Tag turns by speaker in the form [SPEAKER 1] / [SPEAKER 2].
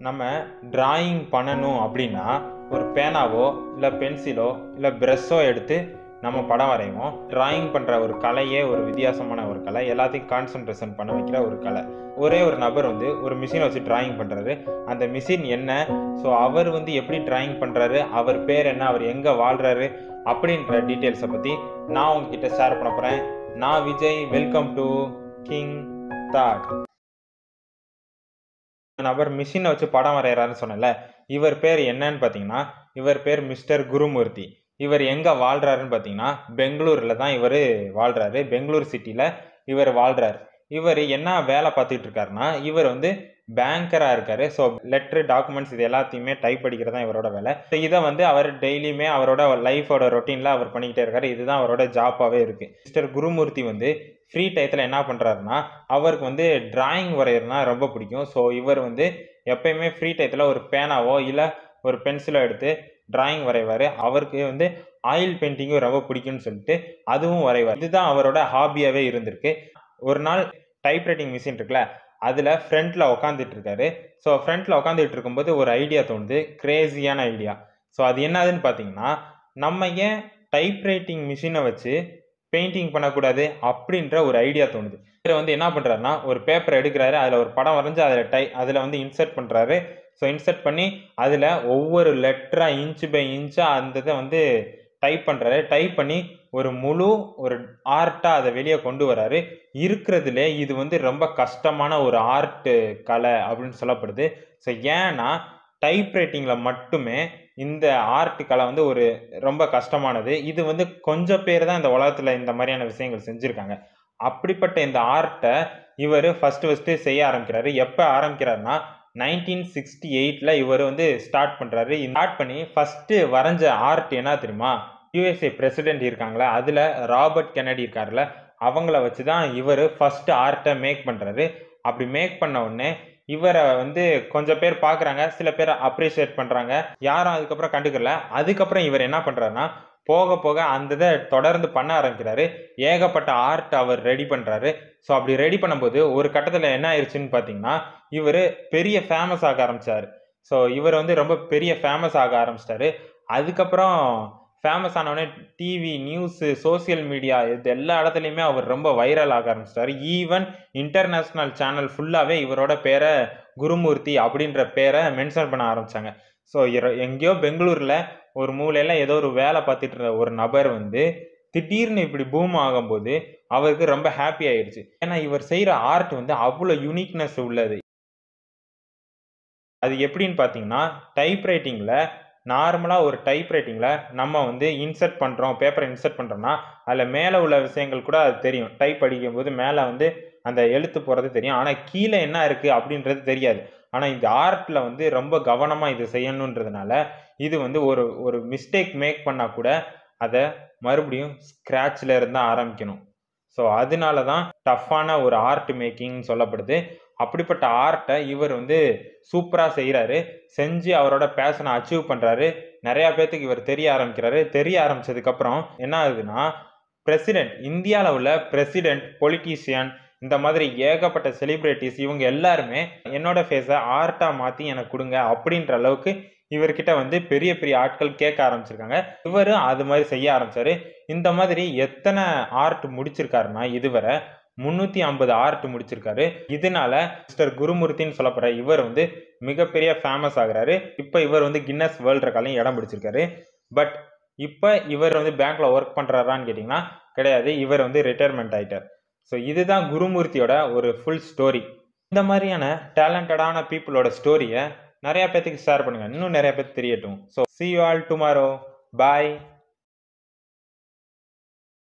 [SPEAKER 1] நம்ம டிராயிங் பண்ணணும் அப்படின்னா ஒரு பேனாவோ இல்லை பென்சிலோ இல்லை ப்ரெஷ்ஷோ எடுத்து நம்ம படம் வரைவோம். டிராயிங் பண்ணுற ஒரு கலையே ஒரு வித்தியாசமான ஒரு கலை, எல்லாத்தையும் கான்சன்ட்ரேஷன் பண்ண வைக்கிற ஒரு கலை. ஒரே ஒரு நபர் ஒரு மிஷினை வச்சு டிராயிங் பண்ணுறாரு. அந்த மிஷின் என்ன, ஸோ அவர் எப்படி டிராயிங் பண்ணுறாரு, அவர் பேர் என்ன, அவர் எங்கே வாழ்கிறாரு அப்படின்ற டீட்டெயில்ஸை பற்றி நான் உங்ககிட்ட ஷேர் பண்ண போகிறேன். நான் Vijay. Welcome to king thought. நபர் மிஷினை வச்சு படம் வரைகிறாருன்னு சொன்னல, இவர் பேர் என்னன்னு பார்த்தீங்கன்னா, இவர் பேர் மிஸ்டர் குருமூர்த்தி. இவர் எங்கே வாழ்கிறாருன்னு பார்த்தீங்கன்னா, பெங்களூரில் தான் இவர் வாழ்கிறாரு. பெங்களூர் சிட்டியில் இவர் வாழ்கிறார். இவர் என்ன வேலை பார்த்துட்டு இருக்காருன்னா, இவர் பேங்கராக இருக்காரு. ஸோ லெட்ரு, டாக்குமெண்ட்ஸ் இது எல்லாத்தையுமே டைப் அடிக்கிறது தான் இவரோட வேலை. ஸோ இதை அவர் டெய்லியுமே அவரோட லைஃபோட ரொட்டீனில் அவர் பண்ணிக்கிட்டே இருக்காரு. இதுதான் அவரோட ஜாப்பாகவே இருக்குது. மிஸ்டர் குருமூர்த்தி ஃப்ரீ டயத்தில் என்ன பண்ணுறாருன்னா, அவருக்கு டிராயிங் வரைகிறதுனா ரொம்ப பிடிக்கும். ஸோ இவர் எப்பயுமே ஃப்ரீ டயத்தில் ஒரு பேனாவோ இல்லை ஒரு பென்சிலோ எடுத்து டிராயிங் வரைவார். அவருக்கு ஆயில் பெயிண்டிங்கும் ரொம்ப பிடிக்கும்னு சொல்லிட்டு அதுவும் வரைவார். இதுதான் அவரோட ஹாபியாகவே இருந்திருக்கு. ஒரு நாள் டைப்ரைட்டிங் மிஷின் இருக்குல்ல, அதில் ஃப்ரண்ட்டில் உட்காந்துட்டு இருக்காரு. ஸோ ஃப்ரண்ட்டில் உட்காந்துட்டு இருக்கும்போது ஒரு ஐடியா தோணுது, கிரேசியான ஐடியா. ஸோ அது என்னதுன்னு பார்த்தீங்கன்னா, நம்ம ஏன் டைப்ரைட்டிங் மிஷினை வச்சு பெயிண்டிங் பண்ணக்கூடாது அப்படின்ற ஒரு ஐடியா தோணுது. இவர் என்ன பண்ணுறாருன்னா, ஒரு பேப்பரை எடுக்கிறாரு, அதில் ஒரு படம் வரைஞ்சி அதில் இன்சர்ட் பண்ணுறாரு. ஸோ இன்சர்ட் பண்ணி அதில் ஒவ்வொரு லெட்டராக இன்ச்சு பை இன்ச்சாக அந்த இதை டைப் பண்ணுறாரு. டைப் பண்ணி ஒரு முழு ஆர்ட்டாக அதை வெளியே கொண்டு வராரு. இருக்கிறதுலே இது ரொம்ப கஷ்டமான ஒரு ஆர்ட் கலை அப்படின்னு சொல்லப்படுது. ஸோ ஏன்னா டைப்ரைட்டிங்கில் மட்டுமே இந்த ஆர்ட் கலை ஒரு ரொம்ப கஷ்டமானது. இது கொஞ்சம் பேர் தான் இந்த உலகத்தில் இந்த மாதிரியான விஷயங்கள் செஞ்சுருக்காங்க. அப்படிப்பட்ட இந்த ஆர்ட்டை இவர் ஃபஸ்ட்டு செய்ய ஆரம்பிக்கிறாரு. எப்போ ஆரம்பிக்கிறாருன்னா 1968 இவர் ஸ்டார்ட் பண்ணுறாரு. ஸ்டார்ட் பண்ணி ஃபஸ்ட்டு வரைஞ்ச ஆர்ட் என்ன தெரியுமா, யூஎஸ்ஏ பிரசிடென்ட் இருக்காங்களா, அதில் ராபர்ட் கென்னடி இருக்கார்ல, அவங்கள வச்சு தான் இவர் ஃபஸ்ட்டு ஆர்ட்டை மேக் பண்ணுறாரு. அப்படி மேக் பண்ண உடனே இவரை கொஞ்சம் பேர் பார்க்குறாங்க, சில பேர் அப்ரிஷியேட் பண்ணுறாங்க, யாரும் அதுக்கப்புறம் கண்டுக்கல. அதுக்கப்புறம் இவர் என்ன பண்ணுறாருன்னா, போக போக அந்த இதை தொடர்ந்து பண்ண ஆரம்பிக்கிறாரு. ஏகப்பட்ட ஆர்ட் அவர் ரெடி பண்ணுறாரு. ஸோ அப்படி ரெடி பண்ணும்போது ஒரு கட்டத்தில் என்ன ஆயிடுச்சுன்னு பார்த்தீங்கன்னா, இவர் பெரிய ஃபேமஸ் ஆக ஆரம்பித்தார். ஸோ இவர் ரொம்ப பெரிய ஃபேமஸ் ஆக ஆரம்பிச்சிட்டாரு. அதுக்கப்புறம் ஃபேமஸ் ஆனவுடனே டிவி, நியூஸு, சோசியல் மீடியா இது எல்லா இடத்துலையுமே அவர் ரொம்ப வைரல் ஆக ஆரம்பிச்சிட்டார். ஈவன் இன்டர்நேஷ்னல் சேனல் ஃபுல்லாகவே இவரோட பேரை குருமூர்த்தி அப்படின்ற பேரை மென்ஷன் பண்ண ஆரம்பித்தாங்க. ஸோ எங்கேயோ பெங்களூரில் ஒரு மூலையில் ஏதோ ஒரு வேலை பார்த்துட்டு இருந்த ஒரு நபர் திடீர்னு இப்படி பூம் ஆகும்போது அவருக்கு ரொம்ப ஹாப்பி ஆயிடுச்சு. ஏன்னா இவர் செய்கிற ஆர்ட் அவ்வளோ யூனிக்னஸ் உள்ளது. அது எப்படின்னு பார்த்தீங்கன்னா, டைப்ரைட்டிங்கில் நார்மலாக ஒரு டைப்ரைட்டிங்கில் நம்ம இன்சர்ட் பண்ணுறோம், பேப்பரை இன்சர்ட் பண்ணுறோம்னா அதில் மேலே உள்ள விஷயங்கள் கூட அது தெரியும். டைப் அடிக்கும்போது மேலே அந்த எழுத்து போகிறது தெரியும். ஆனால் கீழே என்ன இருக்குது அப்படின்றது தெரியாது. ஆனால் இந்த ஆர்ட்டில் ரொம்ப கவனமாக இது செய்யணுன்றதுனால இது ஒரு மிஸ்டேக் மேக் பண்ணால் கூட அதை மறுபடியும் ஸ்க்ராட்சில் இருந்தால் ஆரம்பிக்கணும். ஸோ அதனால தான் டஃப்பான ஒரு ஆர்ட் மேக்கிங் சொல்லப்படுது. அப்படிப்பட்ட ஆர்ட்டை இவர் சூப்பராக செய்கிறாரு. செஞ்சு அவரோட பேஷனை அச்சீவ் பண்ணுறாரு. நிறையா பேர்த்துக்கு இவர் தெரிய ஆரம்பிக்கிறாரு. தெரிய ஆரம்பித்ததுக்கப்புறம் என்ன ஆகுதுன்னா, இந்தியாவில் உள்ள பிரசிடென்ட், பொலிட்டீஷியன், இந்த மாதிரி ஏகப்பட்ட செலிப்ரிட்டிஸ் இவங்க எல்லாருமே என்னோட ஃபேஸை ஆர்ட்டாக மாற்றி எனக்கு கொடுங்க அப்படின்ற அளவுக்கு இவர்கிட்ட பெரிய பெரிய ஆட்கள் கேட்க ஆரம்பிச்சிருக்காங்க. இவரும் அது மாதிரி செய்ய ஆரம்பிச்சாரு. இந்த மாதிரி எத்தனை ஆர்ட் முடிச்சிருக்காருன்னா, இதுவரை 350 ஆர்ட் முடிச்சிருக்காரு. இதனால மிஸ்டர் குருமூர்த்தின்னு சொல்லப்படுற இவர் மிகப்பெரிய ஃபேமஸ் ஆகுறாரு. இப்போ இவர் கின்னஸ் வேர்ல்ட் ரெக்கார்ட்லையும் இடம் பிடிச்சிருக்காரு. பட் இப்போ இவர் பேங்க்ல ஒர்க் பண்ணுறாரான்னு கேட்டிங்கன்னா கிடையாது. இவர் ரிட்டையர்மெண்ட் ஆகிட்டார். ஸோ இதுதான் குருமூர்த்தியோட ஒரு ஃபுல் ஸ்டோரி. இந்த மாதிரியான டேலண்டடான பீப்புளோட ஸ்டோரியை நிறையா பேத்துக்கு ஷேர் பண்ணுங்கள், இன்னும் நிறையா பேருக்கு தெரியட்டும். So see you all tomorrow. Bye.